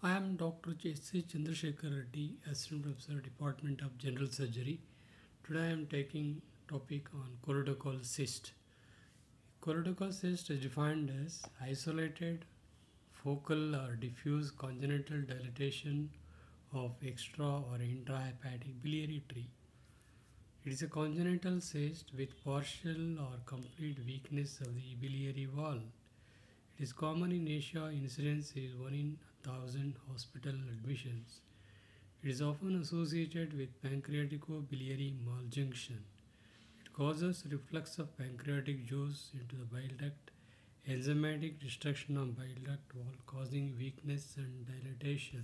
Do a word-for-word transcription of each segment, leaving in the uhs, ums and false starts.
I am Doctor J C Chandrasekhar Reddy, Assistant Professor, Department of General Surgery. Today I am taking topic on choledochal cyst. Choledochal cyst is defined as isolated, focal or diffuse congenital dilatation of extra or intrahepatic biliary tree. It is a congenital cyst with partial or complete weakness of the biliary wall. It is common in Asia. Incidence is one in a thousand hospital admissions. It is often associated with pancreatico-biliary maljunction. It causes reflux of pancreatic juice into the bile duct, enzymatic destruction of bile duct wall causing weakness and dilatation.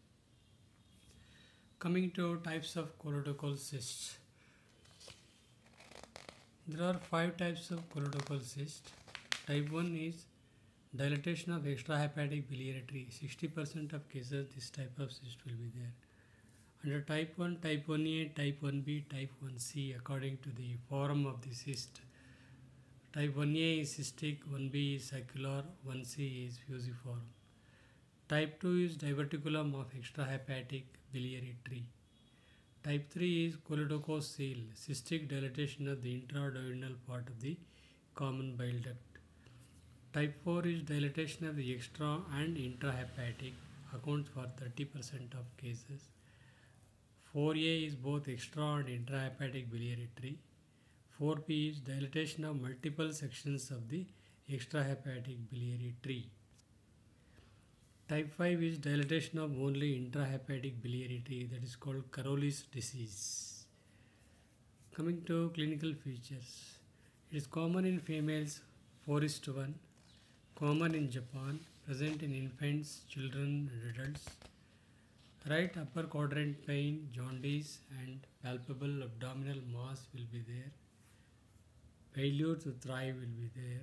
Coming to types of choledochal cysts. There are five types of choledochal cyst. Type one is dilatation of extrahepatic biliary tree. sixty percent of cases this type of cyst will be there. Under type one, type one A, type one B, type one C according to the form of the cyst. Type one A is cystic, one B is saccular, one C is fusiform. Type two is diverticulum of extrahepatic biliary tree. Type three is choledococele, cystic dilatation of the intraduodenal part of the common bile duct. Type four is dilatation of the extra and intrahepatic, accounts for thirty percent of cases. four A is both extra and intrahepatic biliary tree. four B is dilatation of multiple sections of the extrahepatic biliary tree. Type five is dilatation of only intrahepatic biliary tree, that is called Caroli's disease. Coming to clinical features, it is common in females four is to one, common in Japan, present in infants, children and adults. Right upper quadrant pain, jaundice and palpable abdominal mass will be there. Failure to thrive will be there.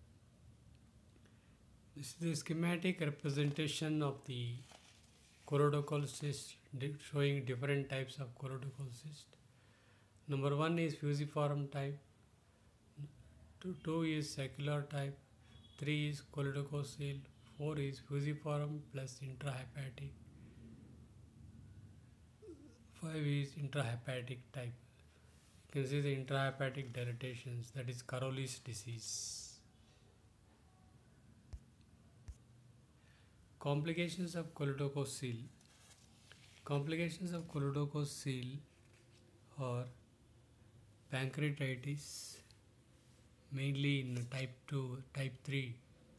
This is the schematic representation of the choledochal cyst showing different types of choledochal cyst. Number one is fusiform type, two, two is saccular type, three is choledococele, four is fusiform plus intrahepatic, five is intrahepatic type. You can see the intrahepatic dilatations, that is Caroli's disease. Complications of choledococele. Complications of choledococele are pancreatitis, mainly in type two, type three,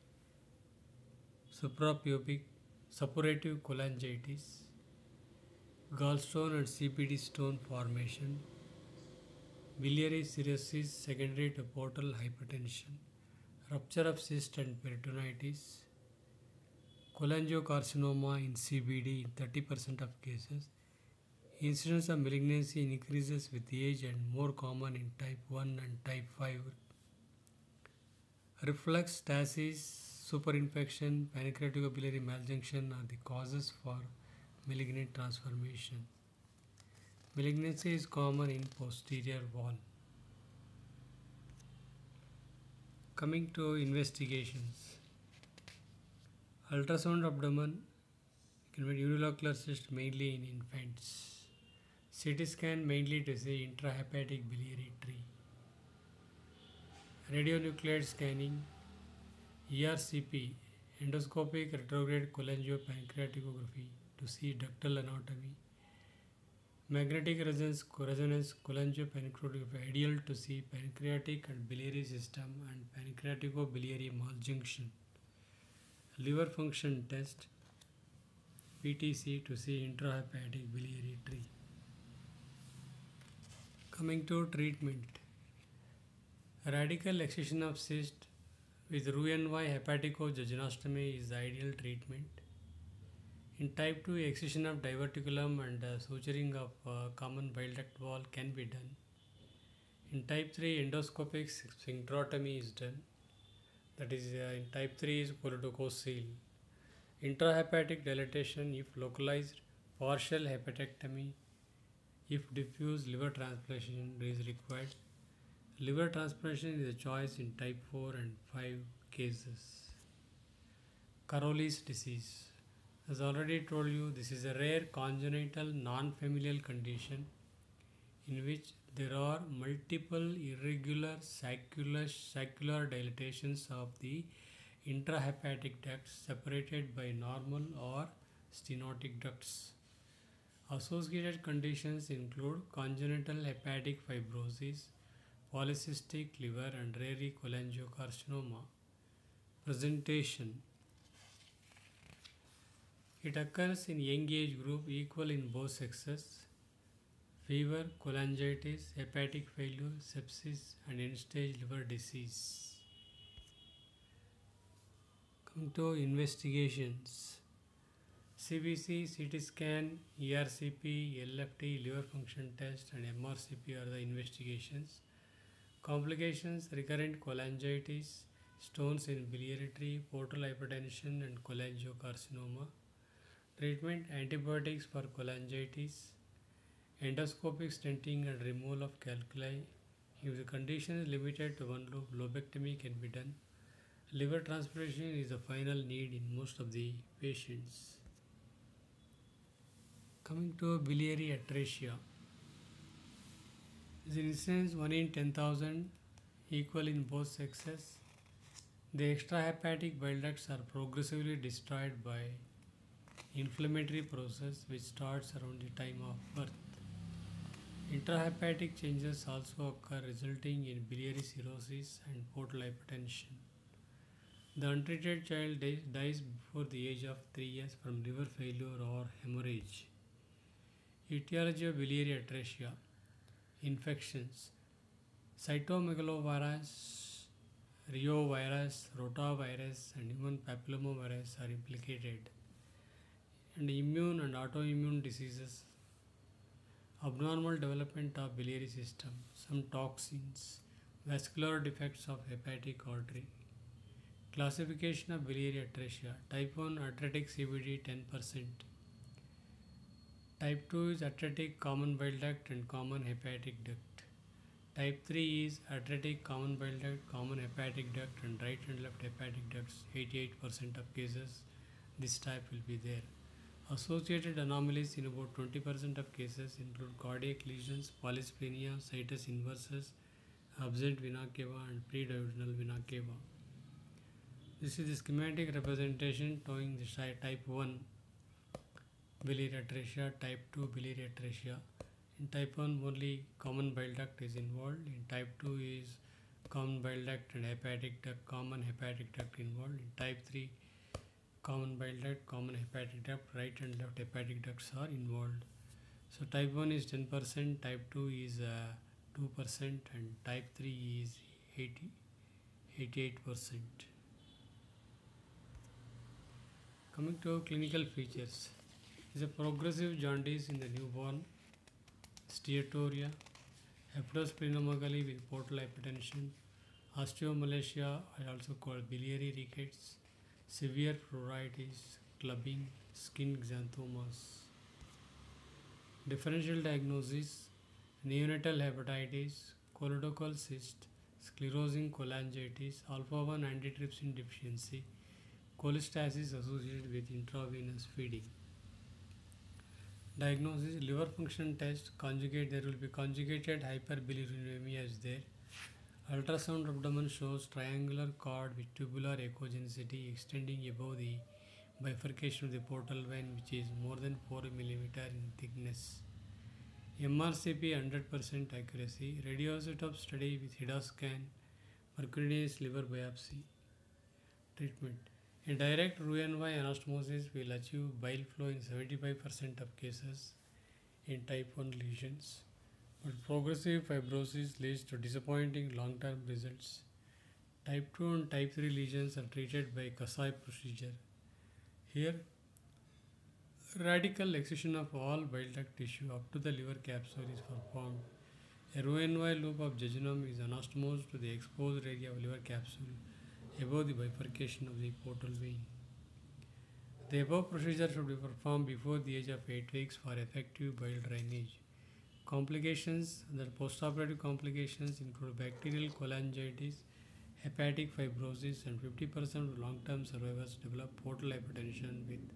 suprapubic suppurative cholangitis, gallstone and C P D stone formation, biliary cirrhosis secondary to portal hypertension, rupture of cyst and peritonitis, cholangiocarcinoma in C B D in thirty percent of cases. Incidence of malignancy increases with age and more common in type one and type five. Reflux, stasis, superinfection, pancreaticobiliary maljunction are the causes for malignant transformation. Malignancy is common in posterior wall. Coming to investigations. Ultrasound abdomen, can be unilocular cyst mainly in infants. C T scan mainly to see intrahepatic biliary tree. Radionuclide scanning, E R C P, endoscopic retrograde cholangiopancreatography to see ductal anatomy. Magnetic resonance, resonance cholangiopancreatography ideal to see pancreatic and biliary system and pancreatico-biliary maljunction. Liver function test, P T C to see intrahepatic biliary tree. Coming to treatment. Radical excision of cyst with Roux-en-Y hepatico-jejunostomy is the ideal treatment. In type two, excision of diverticulum and uh, suturing of uh, common bile duct wall can be done. In type three, endoscopic sphincterotomy is done. That is, uh, in type three is choledococele. Intrahepatic dilatation if localized, partial hepatectomy if diffuse liver transplantation is required. Liver transplantation is a choice in type four and five cases. Caroli's disease. As already told you, this is a rare congenital non-familial condition in which there are multiple irregular saccular, saccular dilatations of the intrahepatic ducts separated by normal or stenotic ducts. Associated conditions include congenital hepatic fibrosis, polycystic liver, and rare cholangiocarcinoma. Presentation: it occurs in young age group equal in both sexes. Fever, cholangitis, hepatic failure, sepsis, and end-stage liver disease. Coming to investigations: C B C, C T scan, E R C P, L F T, liver function test, and M R C P are the investigations. Complications: recurrent cholangitis, stones in biliary tree, portal hypertension, and cholangiocarcinoma. Treatment: antibiotics for cholangitis, endoscopic stenting and removal of calculi. If the condition is limited to one lobe, lobectomy can be done. Liver transplantation is the final need in most of the patients. Coming to biliary atresia. The incidence one in ten thousand, equal in both sexes. The extrahepatic bile ducts are progressively destroyed by inflammatory process which starts around the time of birth. Intrahepatic changes also occur, resulting in biliary cirrhosis and portal hypertension. The untreated child dies before the age of three years from liver failure or hemorrhage. Etiology of biliary atresia: infections. Cytomegalovirus, reovirus, rotavirus, and human papillomavirus are implicated. And immune and autoimmune diseases. Abnormal development of biliary system, some toxins, vascular defects of hepatic artery. Classification of biliary atresia: type one atretic C V D ten percent. Type two is atretic common bile duct and common hepatic duct. Type three is atretic common bile duct, common hepatic duct, and right and left hepatic ducts. eighty-eight percent of cases this type will be there. Associated anomalies in about twenty percent of cases include cardiac lesions, polysplenia, situs inversus, absent vena cava, and pre-diagonal vena cava. This is the schematic representation showing the type one biliary atresia, type two biliary atresia. In type one, only common bile duct is involved. In type two is common bile duct and hepatic duct, common hepatic duct involved. In type three, common bile duct, common hepatic duct, right and left hepatic ducts are involved. So type one is ten percent, type two is uh, two percent, and type three is eighty, eighty-eight percent. Coming to clinical features, is a progressive jaundice in the newborn, steatorrhea, hepatosplenomegaly with portal hypertension, osteomalacia, also called biliary rickets, severe pruritus, clubbing, skin xanthomas. Differential diagnosis: neonatal hepatitis, choledochal cyst, sclerosing cholangitis, alpha one antitrypsin deficiency, cholestasis associated with intravenous feeding. Diagnosis: liver function test, conjugate, there will be conjugated hyperbilirubinemia is there. Ultrasound abdomen shows triangular cord with tubular echogenicity extending above the bifurcation of the portal vein, which is more than four millimeters in thickness. M R C P one hundred percent accuracy. Radioisotope study with Hidoscan, mercurius liver biopsy. Treatment: a direct Roux-en-Y anastomosis will achieve bile flow in seventy-five percent of cases in type one lesions, but progressive fibrosis leads to disappointing long-term results. Type two and type three lesions are treated by Kasai procedure. Here, radical excision of all bile duct tissue up to the liver capsule is performed. A Roux-en-Y loop of jejunum is anastomosed to the exposed area of liver capsule above the bifurcation of the portal vein. The above procedure should be performed before the age of eight weeks for effective bile drainage. Complications: the postoperative complications include bacterial cholangitis, hepatic fibrosis, and fifty percent of long-term survivors develop portal hypertension with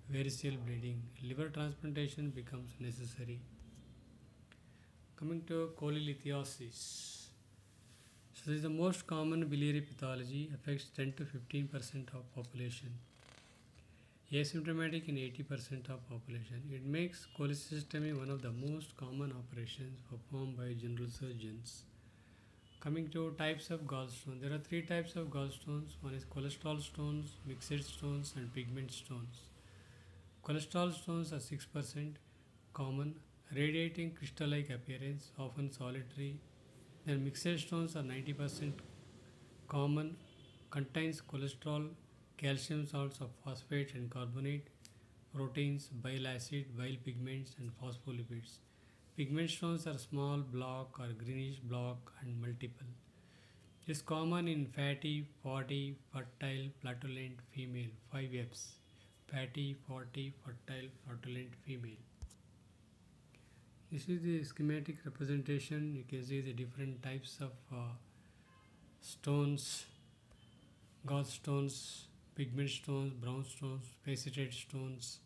variceal bleeding. Liver transplantation becomes necessary. Coming to cholelithiasis. So this is the most common biliary pathology, affects ten to fifteen percent of population. Asymptomatic in eighty percent of population. It makes cholecystectomy one of the most common operations performed by general surgeons. Coming to types of gallstones. There are three types of gallstones. One is cholesterol stones, mixed stones and pigment stones. Cholesterol stones are six percent common, radiating crystal-like appearance, often solitary. Then mixed stones are ninety percent common, contains cholesterol, calcium salts of phosphate and carbonate, proteins, bile acid, bile pigments and phospholipids. Pigment stones are small, block or greenish block and multiple. It is common in fatty, forty, fertile, flatulent female, five F's. Fatty, forty, fertile, flatulent female. This is the schematic representation. You can see the different types of uh, stones, gallstones, pigment stones, brown stones, faceted stones.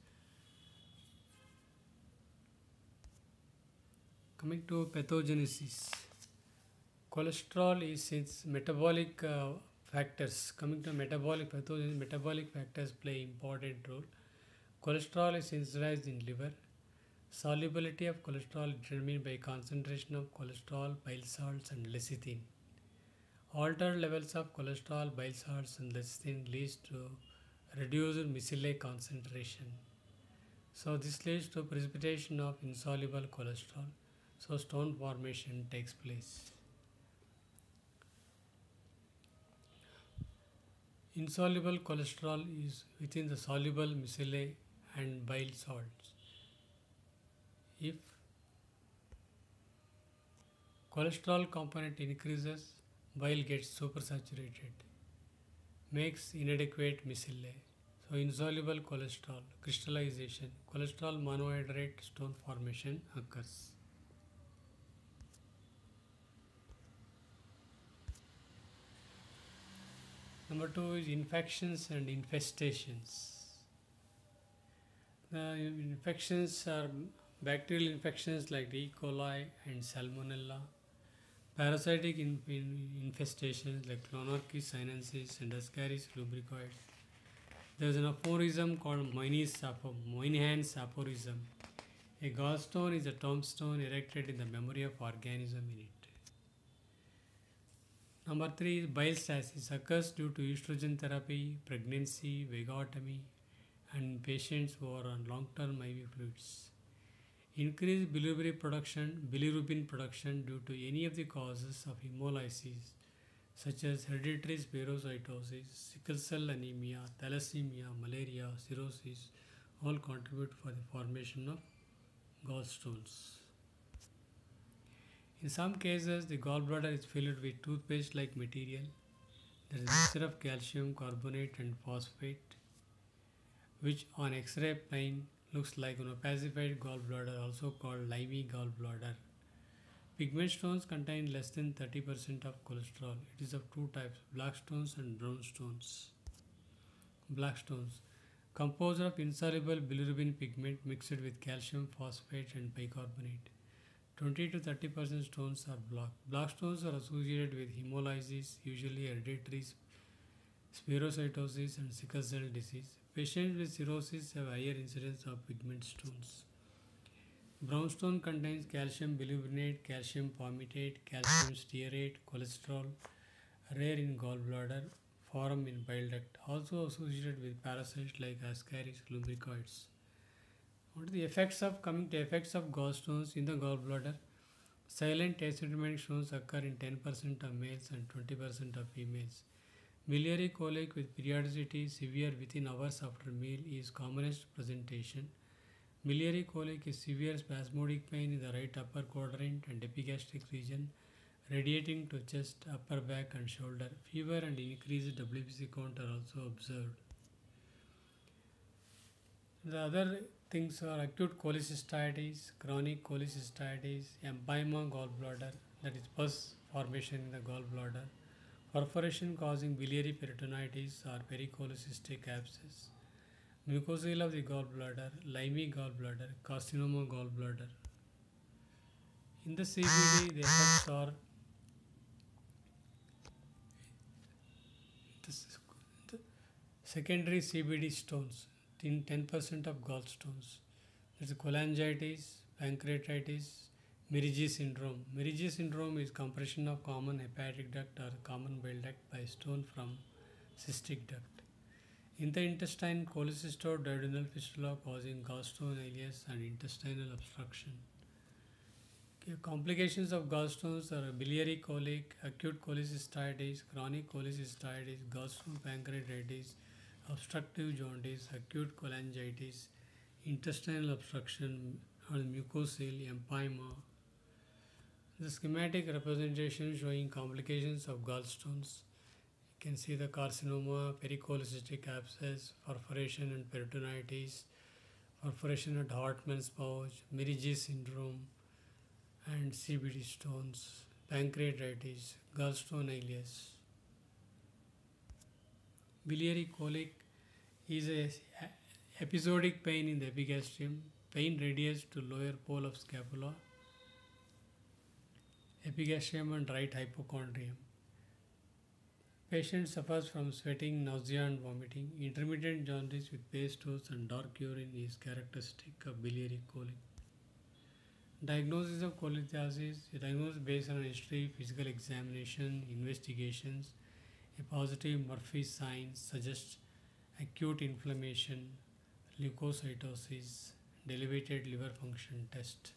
Coming to pathogenesis. Cholesterol is since metabolic uh, factors. Coming to metabolic pathogens, metabolic factors play important role. Cholesterol is synthesized in liver. Solubility of cholesterol determined by concentration of cholesterol, bile salts and lecithin. Altered levels of cholesterol, bile salts and lecithin leads to reduced micelle concentration. So this leads to precipitation of insoluble cholesterol. So stone formation takes place. Insoluble cholesterol is within the soluble micelle and bile salts. If cholesterol component increases, bile gets supersaturated, makes inadequate micelle. So insoluble cholesterol, crystallization, cholesterol monohydrate stone formation occurs. Number two is infections and infestations. The infections are bacterial infections like E. coli and Salmonella, parasitic in, in infestations like Clonorchis sinensis and Ascaris lubricoides. There is an aphorism called Moynihan's aphorism. A gallstone is a tombstone erected in the memory of organism in it. Number three is bile stasis, occurs due to estrogen therapy, pregnancy, vagotomy, and patients who are on long-term I V fluids. Increased bilirubin production, bilirubin production due to any of the causes of hemolysis, such as hereditary spherocytosis, sickle cell anemia, thalassemia, malaria, cirrhosis, all contribute for the formation of gallstones. In some cases, the gallbladder is filled with toothpaste-like material. There is a mixture of calcium carbonate and phosphate, which on X-ray plane looks like an opacified gallbladder, also called limey gallbladder. Pigment stones contain less than thirty percent of cholesterol. It is of two types, black stones and brown stones. Black stones, composed of insoluble bilirubin pigment mixed with calcium phosphate and bicarbonate. twenty to thirty percent stones are black. Black stones are associated with hemolysis, usually hereditary spherocytosis and sickle cell disease. Patients with cirrhosis have higher incidence of pigment stones. Brown stone contains calcium bilirubinate, calcium palmitate, calcium stearate, cholesterol, rare in gallbladder, form in bile duct, also associated with parasites like Ascaris lubricoides. What are the effects of coming to effects of gallstones in the gallbladder? Silent asymptomatic stones occur in ten percent of males and twenty percent of females. Biliary colic with periodicity severe within hours after meal is commonest presentation. Biliary colic is severe spasmodic pain in the right upper quadrant and epigastric region, radiating to chest, upper back and shoulder. Fever and increased W B C count are also observed. The other things are acute cholecystitis, chronic cholecystitis, empyema gallbladder, that is pus formation in the gallbladder, perforation causing biliary peritonitis or pericholecystic abscess, mucosal of the gallbladder, limey gallbladder, carcinoma gallbladder. In the C B D, the effects are the, the secondary C B D stones, in ten percent of gallstones. There's cholangitis, pancreatitis, Merijie syndrome. Merijie syndrome is compression of common hepatic duct or common bile duct by stone from cystic duct. In the intestine, cholecystoduodenal fistula causing gallstone ileus and intestinal obstruction. Okay, complications of gallstones are biliary colic, acute cholecystitis, chronic cholecystitis, gallstone pancreatitis, obstructive jaundice, acute cholangitis, intestinal obstruction, and mucosal empyema. The schematic representation showing complications of gallstones. You can see the carcinoma, pericholecystic abscess, perforation and peritonitis, perforation at Hartmann's pouch, Merijie syndrome, and C B D stones, pancreatitis, gallstone ileus. Biliary colic is a episodic pain in the epigastrium. Pain radiates to lower pole of scapula, epigastrium and right hypochondrium. Patient suffers from sweating, nausea and vomiting. Intermittent jaundice with pale stools and dark urine is characteristic of biliary colic. Diagnosis of cholelithiasis is diagnosed based on history, physical examination, investigations. A positive Murphy sign suggests acute inflammation, leukocytosis, elevated liver function test.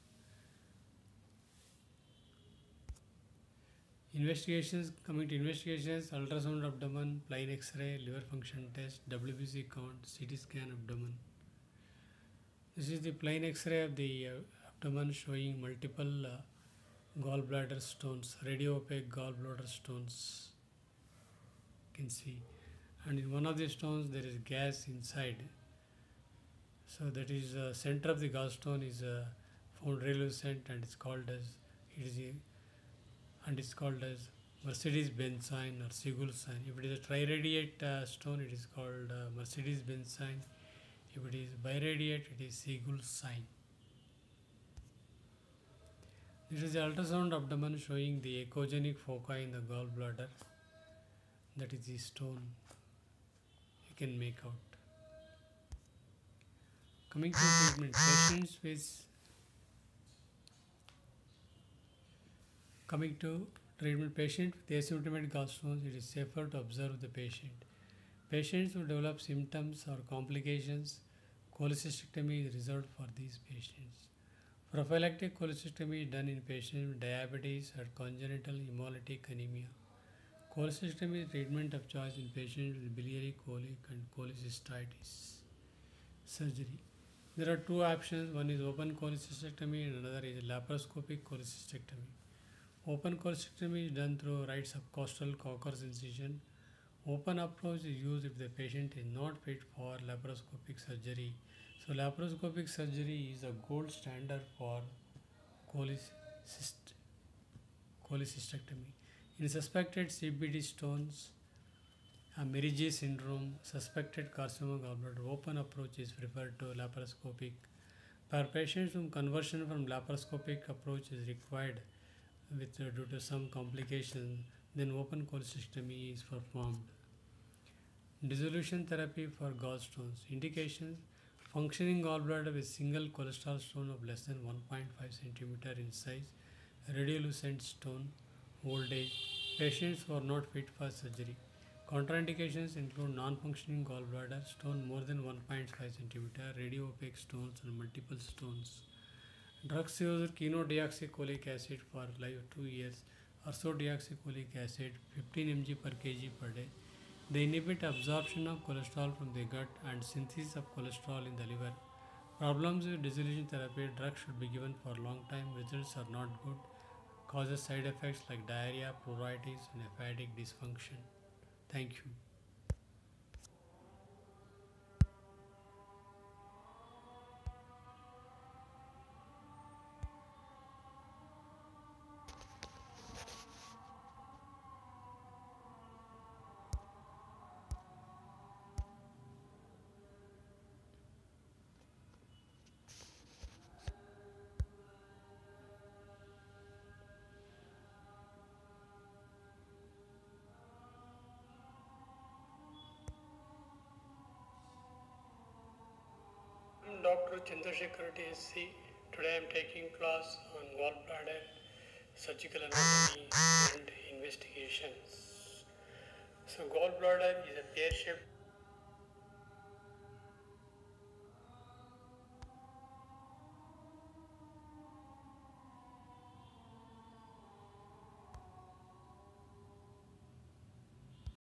Investigations, coming to investigations, ultrasound abdomen, plain X-ray, liver function test, W B C count, C T scan abdomen. This is the plain X-ray of the uh, abdomen showing multiple uh, gallbladder stones, radio-opaque gallbladder stones. You can see. And in one of the stones there is gas inside. So that is uh, center of the gallstone is uh, found relucent and it's called as it is a, and it's called as Mercedes-Benz sign or Siegel sign. If it is a triradiate uh, stone, it is called uh, Mercedes-Benz sign. If it is biradiate, it is Siegel sign. This is the ultrasound abdomen showing the echogenic foci in the gallbladder. That is the stone you can make out. Coming to treatment, patients with coming to treatment patient with asymptomatic gallstones, it is safer to observe the patient. Patients who develop symptoms or complications, cholecystectomy is reserved for these patients. Prophylactic cholecystectomy is done in patients with diabetes or congenital hemolytic anemia. Cholecystectomy is treatment of choice in patients with biliary colic and cholecystitis. Surgery. There are two options. One is open cholecystectomy and another is laparoscopic cholecystectomy. Open cholecystectomy is done through right subcostal Cocker's incision. Open approach is used if the patient is not fit for laparoscopic surgery. So laparoscopic surgery is a gold standard for cholecyst cholecystectomy. In suspected C B D stones, a Merijie syndrome, suspected carcinoma gallbladder, open approach is preferred to laparoscopic. For patients whom conversion from laparoscopic approach is required with uh, due to some complication, then open cholecystectomy is performed. Dissolution therapy for gallstones. Indications: functioning gallbladder with single cholesterol stone of less than one point five centimeter in size, radiolucent stone, old age, patients who are not fit for surgery. Contraindications include non-functioning gallbladder, stone more than one point five centimeter, radio-opaque stones and multiple stones. Drugs use chenodeoxycholic acid for like two years, ursodeoxycholic acid fifteen milligrams per kg per day. They inhibit absorption of cholesterol from the gut and synthesis of cholesterol in the liver. Problems with dissolution therapy, drugs should be given for a long time, results are not good, causes side effects like diarrhea, pruritus and hepatic dysfunction. Thank you. Chandrasekhar T S C. Today I am taking class on gallbladder, surgical anatomy and investigations. So gallbladder is a pear-shaped